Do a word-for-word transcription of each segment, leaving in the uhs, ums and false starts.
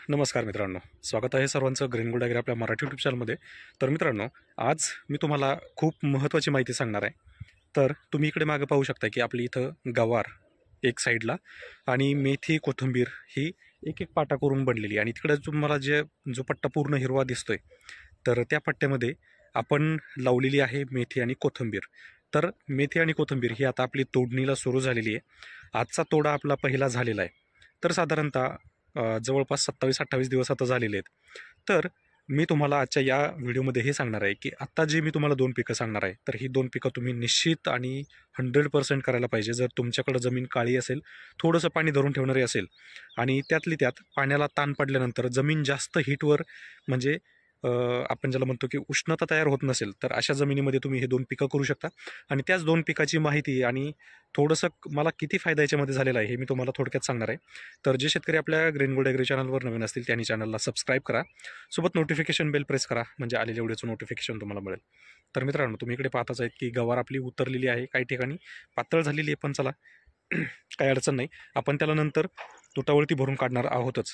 नमस्कार मित्रांनो, स्वागत आहे सर्वांचं ग्रीन गोल्ड ॲग्री आपल्या मराठी यूट्यूब चॅनलमध्ये। तर मित्रांनो, आज मी तुम्हाला खूप महत्त्वाची माहिती सांगणार आहे। तर तुम्ही इकडे मागे पाहू शकता की आपली इथं गवार एक साईडला आणि मेथी कोथिंबीर ही एक एक पाटा करून बनलेली, आणि तिकडे तुम्हाला जे जो पट्टा पूर्ण हिरवा दिसतोय तर त्या पट्ट्यामध्ये आपण लावलेली आहे मेथी आणि कोथिंबीर। तर मेथी आणि कोथिंबीर ही आता आपली तोडणीला सुरू झालेली आहे। आजचा तोडा आपला पहिला झालेला आहे। तर साधारणतः जवळपास सत्तावीस अठ्ठावीस दिवस आता झालेले आहेत। तर मी तुम्हाला आजच्या या व्हिडिओमध्ये हे सांगणार आहे की आता जे मी तुम्हाला दोन पिकं सांगणार आहे, तर ही दोन पिकं तुम्ही निश्चित आणि हंड्रेड पर्सेंट करायला पाहिजे। जर तुमच्याकडे जमीन काळी असेल, थोडंसं पाणी धरून ठेवणारी असेल, आणि त्यातली त्यात पाण्याला ताण पडल्यानंतर जमीन जास्त हीटवर म्हणजे आपण ज्याला म्हणतो की उष्णता तयार होत नसेल, तर अशा जमिनीमध्ये तुम्ही हे दोन पिकं करू शकता। आणि त्याच दोन पिकाची माहिती आणि थोडंसं मला किती फायदा याच्यामध्ये झालेला आहे हे मी तुम्हाला थोडक्यात सांगणार आहे। तर जे शेतकरी आपल्या ग्रीन गोल्ड ॲग्री चॅनलवर नवीन असतील त्यांनी चॅनलला सबस्क्राईब करा, सोबत नोटिफिकेशन बेल प्रेस करा, म्हणजे आलेल्या व्हिडिओचं नोटिफिकेशन तुम्हाला मिळेल। तर मित्रांनो, तुम्ही इकडे पाहताच आहेत की गवार आपली उतरलेली आहे, काही ठिकाणी पातळ झालेली आहे, पण चला काही अडचण नाही, आपण त्याला नंतर तुटावरती भरून काढणार आहोतच।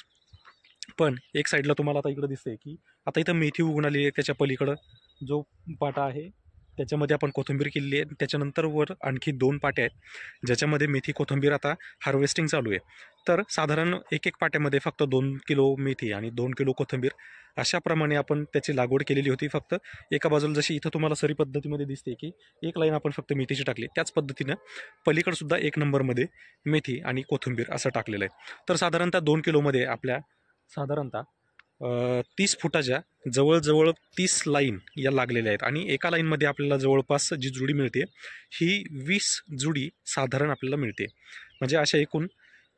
पण एक साईडला तुम्हाला आता इकडे दिसतंय की आता इथं मेथी उगून आली आहे, त्याच्या पलीकडं जो पाटा आहे त्याच्यामध्ये आपण कोथिंबीर केलेली आहे। त्याच्यानंतर वर आणखी दोन पाटे आहेत ज्याच्यामध्ये मेथी कोथिंबीर आता हार्वेस्टिंग चालू आहे। तर साधारण एक एक पाट्यामध्ये फक्त दोन किलो मेथी आणि दोन किलो कोथिंबीर अशाप्रमाणे आपण त्याची लागवड केलेली होती। फक्त एका बाजूला जशी इथं तुम्हाला सरी पद्धतीमध्ये दिसते की एक लाईन आपण फक्त मेथीची टाकली, त्याच पद्धतीनं पलीकडे सुद्धा एक नंबरमध्ये मेथी आणि कोथिंबीर असं टाकलेलं आहे। तर साधारणतः दोन किलोमध्ये आपल्या साधारणतः तीस फुटाच्या जवळजवळ तीस लाईन या लागलेल्या आहेत, आणि एका लाईनमध्ये आपल्याला जवळपास जी जुडी मिळते ही वीस जुडी साधारण आपल्याला मिळते। म्हणजे अशा एकूण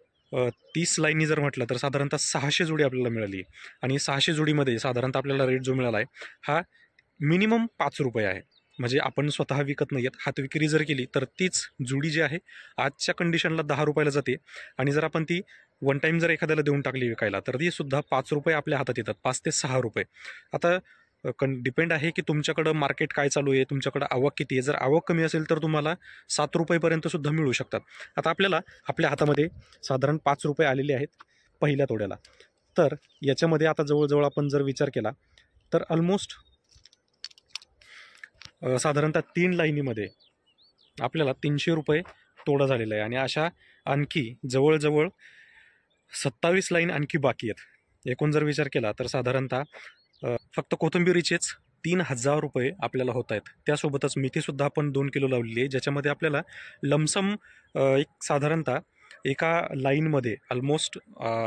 तीस लाईनी जर म्हटलं तर साधारणतः सहाशे जुडी आपल्याला मिळाली, आणि सहाशे जुडीमध्ये साधारणतः आपल्याला रेट जो मिळाला आहे हा मिनिमम पाच रुपये आहे। म्हणजे आपण स्वतः विकत नाही आहेत, हात विक्री जर केली तर तीच जुडी जी आहे आजच्या कंडिशनला दहा रुपयाला जाते, आणि जर आपण ती वन टाईम जर एखाद्याला देऊन टाकली विकायला तर ती सुद्धा पाच रुपये आपल्या हातात येतात, पाच ते सहा रुपये। आता कन डिपेंड आहे की तुमच्याकडं मार्केट काय चालू आहे, तुमच्याकडं आवक किती आहे। जर आवक कमी असेल तर तुम्हाला सात रुपयेपर्यंत सुद्धा मिळू शकतात। आता आपल्याला आपल्या हातामध्ये साधारण पाच रुपये आलेले आहेत पहिल्या तोड्याला। तर याच्यामध्ये आता जवळजवळ आपण जर विचार केला तर ऑलमोस्ट साधारणतः तीन लाईनीमध्ये आपल्याला तीनशे रुपये तोडा झालेला आहे, आणि अशा आणखी जवळजवळ सत्तावीस लाईन आणखी बाकी आहेत। एकूण जर विचार केला तर साधारणतः फक्त कोथिंबीरीचेच तीन हजार रुपये आपल्याला होत आहेत। त्यासोबतच मेथीसुद्धा आपण दोन किलो लावलेली आहे, ज्याच्यामध्ये आपल्याला लमसम एक साधारणतः एका लाईनमध्ये ऑलमोस्ट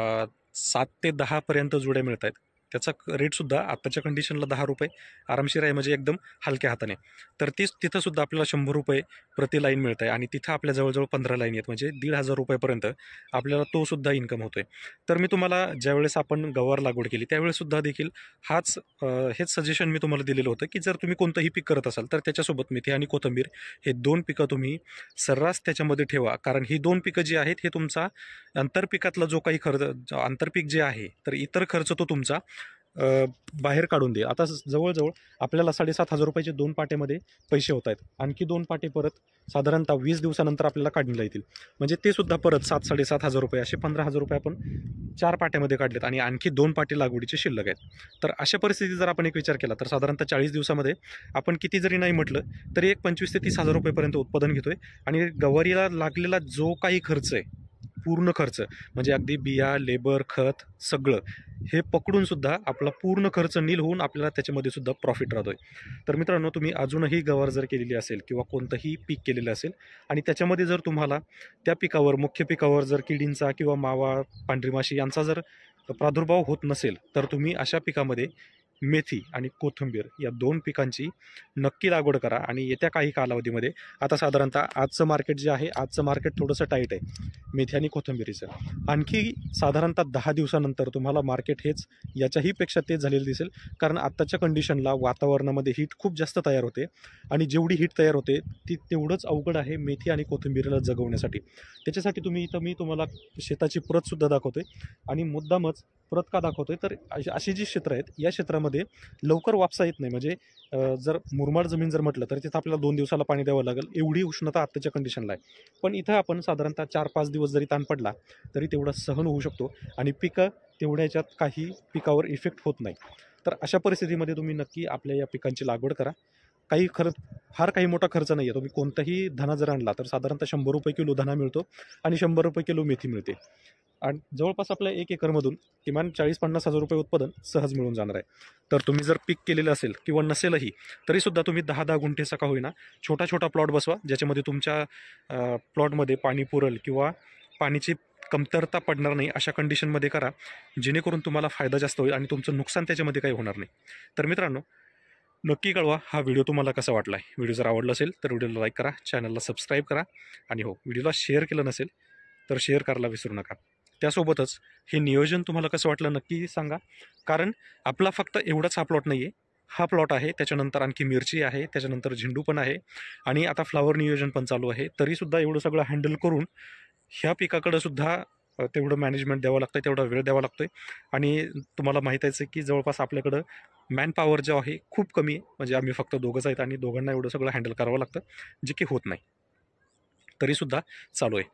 सात ते दहापर्यंत जुड्या मिळत आहेत। त्याचा रेटसुद्धा आत्ताच्या कंडिशनला दहा रुपये आरामशीर आहे, म्हणजे एकदम हलक्या हाताने। तर तीच तिथंसुद्धा आपल्याला शंभर रुपये प्रति लाईन मिळत आहे, आणि तिथं आपल्या जवळजवळ पंधरा लाईन आहेत, म्हणजे दीड हजार रुपयापर्यंत आपल्याला तो सुद्धा इन्कम होतोय। तर मी तुम्हाला ज्यावेळेस आपण गवार लागवड केली त्यावेळेससुद्धा देखील हाच हेच सजेशन मी तुम्हाला दिलेलं होतं की जर तुम्ही कोणतंही पीक करत असाल तर त्याच्यासोबत मेथी आणि कोथिंबीर हे दोन पिकं तुम्ही सर्रास त्याच्यामध्ये ठेवा, कारण ही दोन पिकं जी आहेत हे तुमचा आंतरपिकातला जो काही खर्च आंतरपीक जे आहे तर इतर खर्च तो तुमचा बाहेर काढून दे। आता जवळजवळ आपल्याला साडेसात हजार रुपयाचे दोन पाट्यामध्ये पैसे होत आहेत, आणखी दोन पाटे परत साधारणतः वीस दिवसानंतर आपल्याला काढणीला येतील, म्हणजे ते सुद्धा परत सात साडेसात हजार रुपये असे पंधरा हजार रुपये आपण चार पाट्यामध्ये काढलेत, आणि आणखी दोन पाटे लागवडीचे शिल्लक आहेत। तर अशा परिस्थितीत जर आपण एक विचार केला तर साधारणतः चाळीस दिवसामध्ये आपण किती जरी नाही म्हटलं तरी एक पंचवीस ते तीस हजार रुपयेपर्यंत उत्पादन घेतोय, आणि गवारीला लागलेला जो काही खर्च आहे पूर्ण खर्च म्हणजे अगदी बिया, लेबर, खत सगळं हे पकडून सुद्धा आपला पूर्ण खर्च नील होऊन आपल्याला त्याच्यामध्ये सुद्धा प्रॉफिट राहतोय। तर मित्रांनो, तुम्ही अजूनही गवार जर केलेली असेल किंवा कोणतंही पीक केलेलं असेल आणि त्याच्यामध्ये जर तुम्हाला त्या पिकावर मुख्य पिकावर जर किडींचा किंवा मावा, पांढरी माशी यांचा जर प्रादुर्भाव होत नसेल तर तुम्ही अशा पिकामध्ये मेथी आणि कोथिंबीर या दोन पिकांची नक्की लागवड करा। आणि येत्या काही कालावधीमध्ये आता साधारणतः आजचं मार्केट जे आहे आजचं मार्केट थोडंसं टाईट आहे मेथी आणि कोथिंबीरीचं, आणखी साधारणतः दहा दिवसानंतर तुम्हाला मार्केट हेच याच्याही पेक्षा तेच झालेलं दिसेल, कारण आत्ताच्या कंडिशनला वातावरणामध्ये हीट खूप जास्त तयार होते, आणि जेवढी हीट तयार होते ती तेवढंच अवघड आहे मेथी आणि कोथिंबीरीला जगवण्यासाठी। त्याच्यासाठी तुम्ही इथं मी तुम्हाला शेताची प्रतसुद्धा दाखवतोय, आणि मुद्दामच परत का दाखवतोय तर अशी अशी जी क्षेत्र आहेत या क्षेत्रामध्ये लवकर वापसा येत नाही. म्हणजे अ, जर मुरमाड जमीन जर म्हटलं तर तिथं आपल्याला दोन दिवसाला पाणी द्यावं लागेल, एवढी उष्णता आत्ताच्या कंडिशनला आहे. पण इथं आपण साधारणतः चार पाच दिवस जरी ताण पडला तरी तेवढा सहन होऊ शकतो आणि पिकं तेवढ्या याच्यात काही पिकावर इफेक्ट होत नाही. तर अशा परिस्थितीमध्ये तुम्ही नक्की आपल्या या पिकांची लागवड करा. काही खरं फार काही मोठा खर्च नाही आहे. तुम्ही कोणताही धना जर आणला तर साधारणतः शंभर रुपये किलो धना मिळतो आणि शंभर रुपये किलो मेथी मिळते आणि जवळपास आपल्या एक एकरमधून किमान चाळीस पन्नास हजार रुपये उत्पादन सहज मिळून जाणार आहे. तर तुम्ही जर पीक केलेलं असेल किंवा नसेलही तरीसुद्धा तुम्ही दहा दहा गुंठेचा का होईना छोटा छोटा प्लॉट बसवा, ज्याच्यामध्ये तुमच्या प्लॉटमध्ये पाणी पुरल किंवा पाण्याची कमतरता पडणार नाही अशा कंडिशनमध्ये करा, जेणेकरून तुम्हाला फायदा जास्त होईल आणि तुमचं नुकसान त्याच्यामध्ये काही होणार नाही. तर मित्रांनो, नक्की कळवा हा व्हिडिओ तुम्हाला कसा वाटला आहे. व्हिडिओ जर आवडला असेल तर व्हिडिओला लाईक करा, चॅनलला सबस्क्राईब करा आणि हो, व्हिडिओला शेअर केलं नसेल तर शेअर करायला विसरू नका. त्यासोबतच हे नियोजन तुम्हाला कसं वाटलं नक्की सांगा, कारण आपला फक्त एवढाच हा प्लॉट नाही आहे. हा प्लॉट आहे, त्याच्यानंतर आणखी मिरची आहे, त्याच्यानंतर झेंडू पण आहे आणि आता फ्लावर नियोजन पण चालू आहे. तरीसुद्धा एवढं सगळं हँडल करून ह्या पिकाकडं सुद्धा तेवढं मॅनेजमेंट द्यावं लागतं, तेवढा वेळ द्यावा लागतो आहे आणि तुम्हाला माहीत आहे की जवळपास आपल्याकडं मॅन पॉवर जो आहे खूप कमी आहे. म्हणजे आम्ही फक्त दोघंच आहेत आणि दोघांना एवढं सगळं हँडल करावं लागतं, जे की होत नाही. तरीसुद्धा चालू आहे.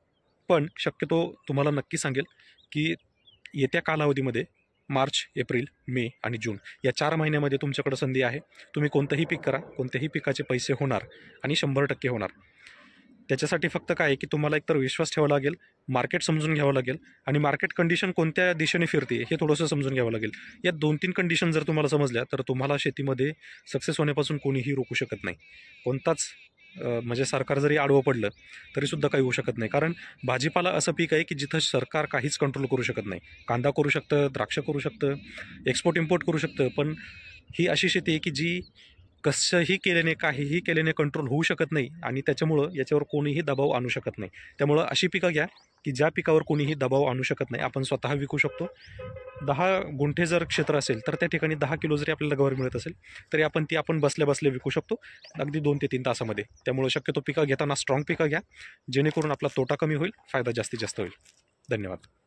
पण शक्यतो तुम्हाला नक्की सांगेल की येत्या कालावधीमध्ये मार्च, एप्रिल, मे आणि जून या चार महिन्यामध्ये तुमच्याकडं संधी आहे. तुम्ही कोणतंही पीक करा, कोणत्याही पिकाचे पैसे होणार आणि शंभर टक्के होणार. त्याच्यासाठी फक्त काय आहे की तुम्हाला एकतर विश्वास ठेवावा लागेल, मार्केट समजून घ्यावं लागेल आणि मार्केट कंडिशन कोणत्या दिशेने फिरते हे थोडंसं समजून घ्यावं लागेल. या दोन तीन कंडिशन जर तुम्हाला समजल्या तर तुम्हाला शेतीमध्ये सक्सेस होण्यापासून कोणीही रोखू शकत नाही. कोणताच म्हणजे सरकार जरी आडवं पडलं तरीसुद्धा काही होऊ शकत नाही. कारण भाजीपाला असं पीक आहे की जिथं सरकार काहीच कंट्रोल करू शकत नाही. कांदा करू शकतं, द्राक्ष करू शकतं, एक्सपोर्ट इम्पोर्ट करू शकतं, पण ही अशी शेती आहे की जी कसंही केल्याने काहीही केल्याने कंट्रोल होऊ शकत नाही आणि त्याच्यामुळं याच्यावर कोणीही दबाव आणू शकत नाही. त्यामुळं अशी पिकं घ्या की ज्या पिकावर कोणीही दबाव आणू शकत नाही. आपण स्वतः विकू शकतो. दहा गुंठे जर क्षेत्र असेल तर त्या ठिकाणी दहा किलो जरी आपल्याला गवार मिळत असेल तरी आपण ती आपण बसल्या बसल्या विकू शकतो अगदी दोन ते तीन तासामध्ये. त्यामुळे शक्यतो पिकं घेताना स्ट्रॉंग पिकं घ्या, जेणेकरून आपला तोटा कमी होईल, फायदा जास्तीत जास्त होईल. धन्यवाद.